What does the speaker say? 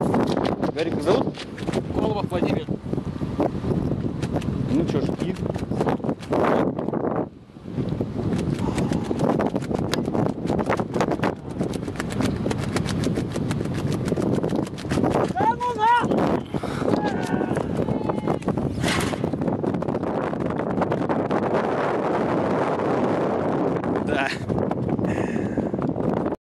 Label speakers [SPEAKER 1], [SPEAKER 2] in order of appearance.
[SPEAKER 1] Гарик, как зовут?
[SPEAKER 2] Голубов Владимир.
[SPEAKER 1] Ну что, жги.